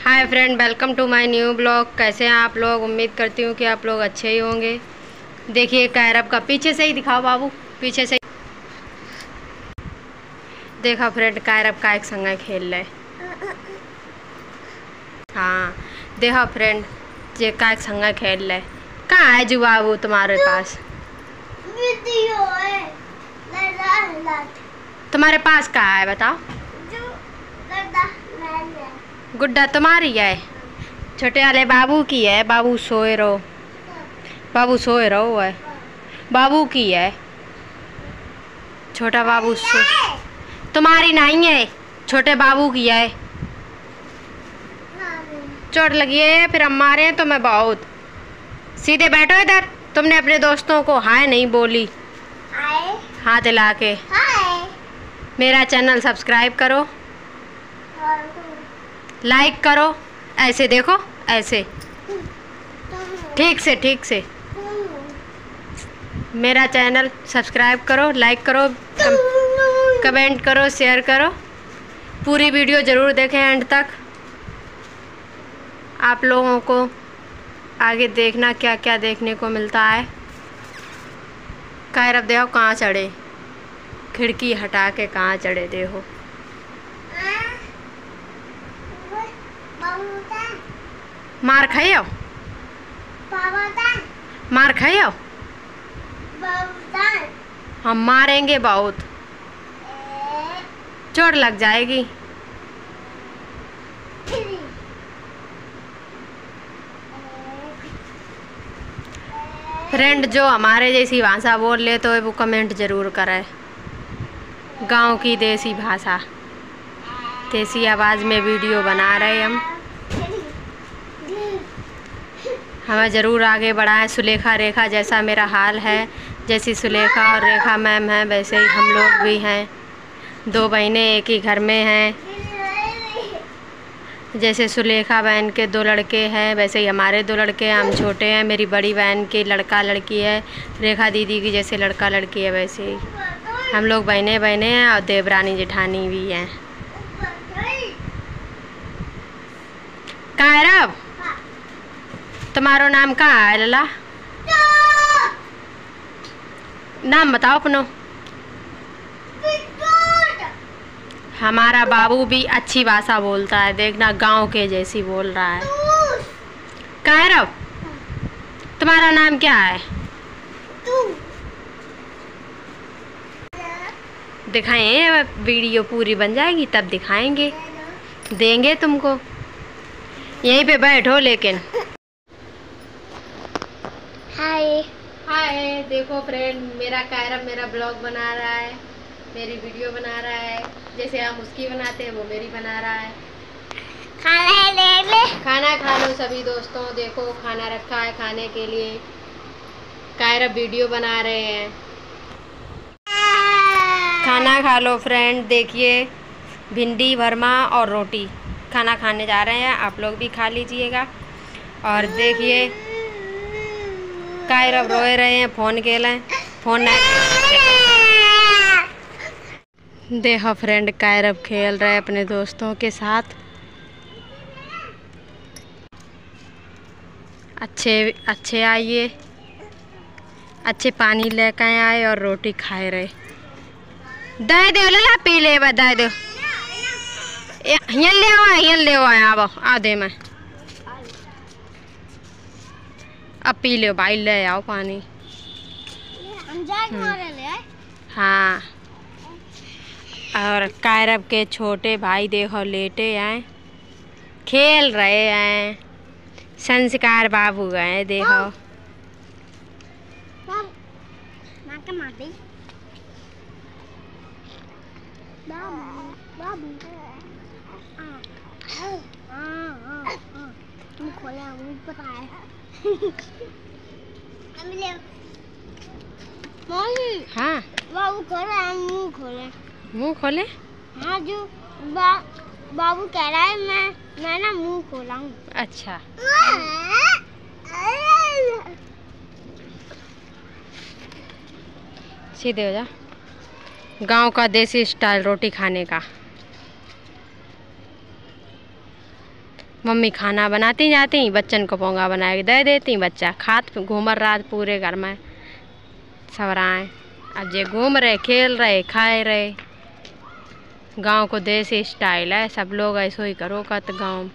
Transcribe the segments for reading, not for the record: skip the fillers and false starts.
Hi friend, welcome to my new blog. कैसे हैं आप लोग? उम्मीद करती हूँ कि आप लोग अच्छे ही होंगे। देखिए कायरब का पीछे से ही दिखाओ बाबू, पीछे से देखा फ्रेंड, कायरब का एक संग खेल रहे। हाँ देखा फ्रेंड, ये का एक संग खेल रहे। कहाँ है जू बाबू तुम्हारे पास? तुम्हारे पास कहाँ है बताओ? गुड्डा तुम्हारी है? छोटे वाले बाबू की है। बाबू सोए रहो, बाबू सोए रहो है। बाबू की है, छोटा बाबू सो। तुम्हारी नहीं है, छोटे बाबू की है। चोट लगी है फिर हम मारे हैं तुम्हें बहुत। सीधे बैठो इधर। तुमने अपने दोस्तों को हाय नहीं बोली, हाथ हिला के। मेरा चैनल सब्सक्राइब करो, लाइक करो। ऐसे देखो, ऐसे ठीक से ठीक से। मेरा चैनल सब्सक्राइब करो, लाइक करो, कमेंट करो, शेयर करो। पूरी वीडियो ज़रूर देखें एंड तक। आप लोगों को आगे देखना क्या क्या देखने को मिलता है। कायरब देखो कहाँ चढ़े, खिड़की हटा के कहाँ चढ़े देखो। मार खाए हो, मार खाए हो। हम मारेंगे बहुत, चोट लग जाएगी। फ्रेंड जो हमारे जैसी भाषा बोल ले तो वो कमेंट ज़रूर करे। गांव की देसी भाषा, देसी आवाज़ में वीडियो बना रहे हम। हमें ज़रूर आगे बढ़ाएं। सुलेखा रेखा जैसा मेरा हाल है, जैसी सुलेखा और रेखा मैम हैं वैसे ही हम लोग भी हैं। दो बहनें एक ही घर में हैं। जैसे सुलेखा बहन के दो लड़के हैं वैसे ही हमारे दो लड़के हैं। हम छोटे हैं। मेरी बड़ी बहन के लड़का लड़की है। रेखा दीदी की जैसे लड़का लड़की है वैसे ही हम लोग बहनें बहनें हैं और देवरानी जेठानी भी हैं। कायरब तुम्हारो नाम का है लला? नाम बताओ अपनो। हमारा बाबू भी अच्छी भाषा बोलता है, देखना गांव के जैसी बोल रहा है। कायरब तुम्हारा नाम क्या है? दिखाएं, वीडियो पूरी बन जाएगी तब दिखाएंगे, देंगे तुमको। यहीं पे बैठो लेकिन। हाय हाय, देखो फ्रेंड, मेरा कायरब मेरा ब्लॉग बना रहा है, मेरी वीडियो बना रहा है। जैसे हम उसकी बनाते हैं वो मेरी बना रहा है। खाना ले ले, खाना खा लो सभी दोस्तों। देखो खाना रखा है खाने के लिए। कायरब वीडियो बना रहे हैं। खाना खा लो फ्रेंड। देखिए भिंडी भरमा और रोटी खाना खाने जा रहे हैं। आप लोग भी खा लीजिएगा। और देखिए कायरब रोए रहे हैं, फ़ोन खेलें, फ़ोन नहीं। देखो फ्रेंड, कायरब खेल रहे हैं अपने दोस्तों के साथ। अच्छे आइए, अच्छे पानी लेकर आए और रोटी खाए रहे। दे दो ला, पी ले, दे दो। यहाँ ले आओ आ दे मैं। अब पी लो भाई, ले आओ पानी। हाँ, और कायरब के छोटे भाई देखो लेटे हैं, खेल रहे हैं। संस्कार बाबू गए देखो। तुम खोले मुझे पता है। हाँ बाबू खोले, मुँह खोले। मुँह खोले? हाँ जो बाबू कह रहा है मैं ना मुँह खोला हूँ। अच्छा सीधे हो जा। गांव का देसी स्टाइल रोटी खाने का। मम्मी खाना बनाती जाती, बच्चन को पोंगा बना के दे देती, बच्चा खात घूम रात पूरे घर में सब रहे। अब जे घूम रहे, खेल रहे, खाए रहे। गांव को देसी स्टाइल है, सब लोग ऐसो ही करो कत गांव।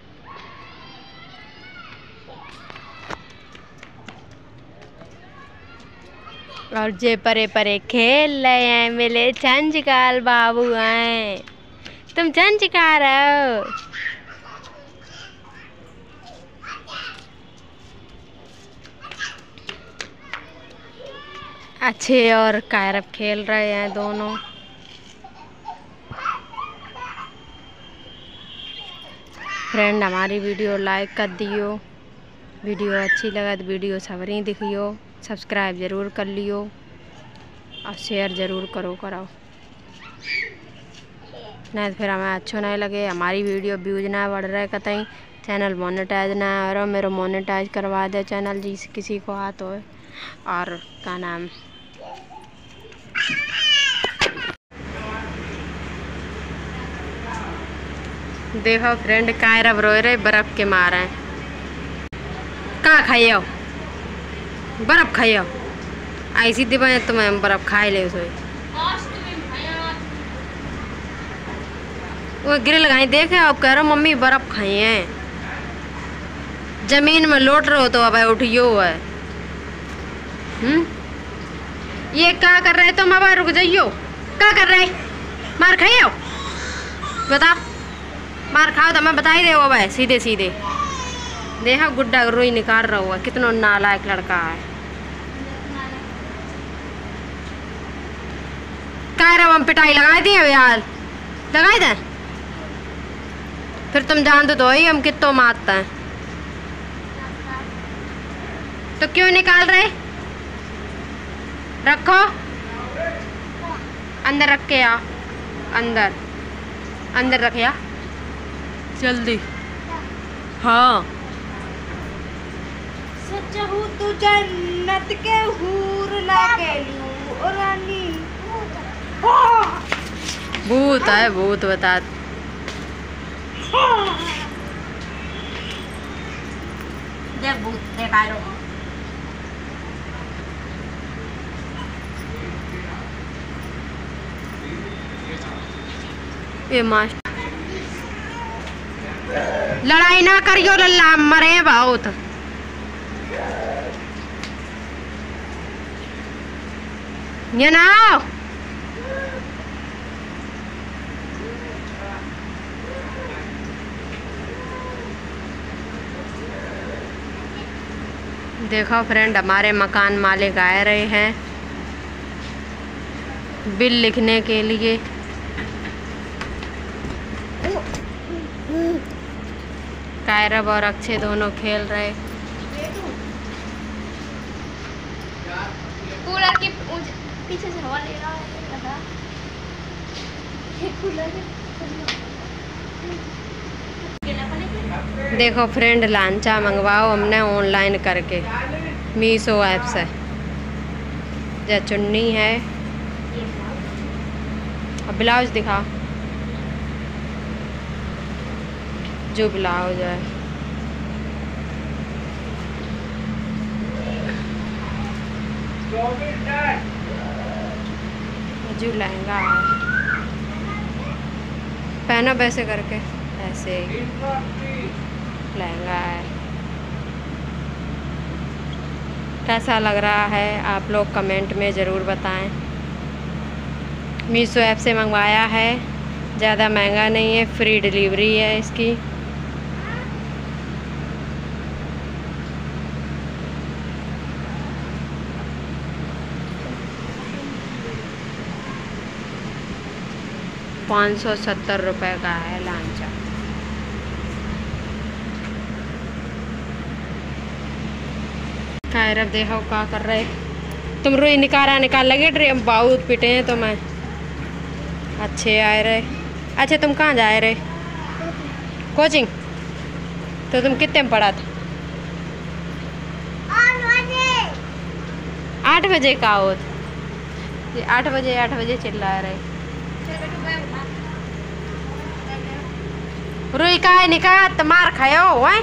और जे परे परे खेल रहे हैं मेरे छंचकार बाबू हैं। तुम छंचकार हो। अच्छे और कायरब खेल रहे हैं दोनों। फ्रेंड हमारी वीडियो लाइक कर दियो, वीडियो अच्छी लगा तो वीडियो सबरी दिखियो, सब्सक्राइब ज़रूर कर लियो और शेयर ज़रूर करो नहीं तो फिर हमें अच्छो नहीं लगे। हमारी वीडियो व्यूज ना बढ़ रहे कतई, चैनल मोनेटाइज ना हो रहा, मेरा मोनेटाइज करवा दे चैनल जी किसी को हाथ हो। और क्या नाम देखो फ्रेंड कायरब रो रहे बर्फ के मारे। कहाँ खाइयो बर्फ खाइयो, ऐसी दिवाएं तुम्हें बर्फ खाए ले सोई। वो गिर लगाई देखे, अब कह रहा मम्मी बर्फ खाई है। जमीन में लौट रहे हो तो अब उठियो है। ये क्या कर रहे तुम? अब रुक जाइयो, क्या कर रहे? मार खाइयो, बता मार खाओ तो मैं बता ही दे। वो भाई सीधे सीधे देखा गुड्डा रोई निकाल रहा हुआ, कितना नालायक लड़का है। कह रहा हम पिटाई लगाई दी है यार, लगाई दे फिर तुम जानते तो ही हम कितो मारते हैं। तो क्यों निकाल रहे? रखो अंदर, रख के आ अंदर, अंदर रख या जल्दी। हाँ सच हूँ तू जन्नत के हूर लागे लू रानी। भूत है भूत, बता। देख भूत देखा रहो। ये मास्टर लड़ाई ना करियो लल्ला, मरे बहुत। ये ना देखो फ्रेंड हमारे मकान मालिक आए रहे हैं बिल लिखने के लिए। कायरब और अक्षय दोनों खेल रहे। कूलर के पीछे से हवा ले रहा है। देखो फ्रेंड लांचा मंगवाओ हमने ऑनलाइन करके मीशो ऐप से। जो चुन्नी है, अब ब्लाउज दिखा, जो ब्लाउज है जो लहंगा है, पहना वैसे करके, ऐसे लहंगा है। कैसा लग रहा है आप लोग कमेंट में ज़रूर बताएं। मीशो ऐप से मंगवाया है, ज़्यादा महंगा नहीं है, फ्री डिलीवरी है इसकी। ₹570 का है लांचा। कायरब देखो क्या कर रहे तुम? रोई निकाल लगे ड्रे बहुत पिटे हैं तो मैं। अच्छे आए रहे। अच्छा तुम कहाँ जा रहे? कोचिंग? तो तुम कितने में पढ़ा था? 8 बजे का हो? 8 बजे चिल्ला रहे। रुई का निकाह तमार खायो है।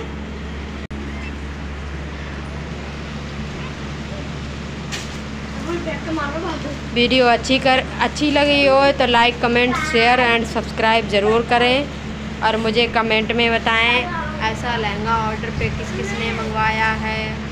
वीडियो अच्छी लगी हो तो like comment share and subscribe ज़रूर करें और मुझे कमेंट में बताएं ऐसा लहंगा ऑर्डर पे किस किस ने मंगवाया है।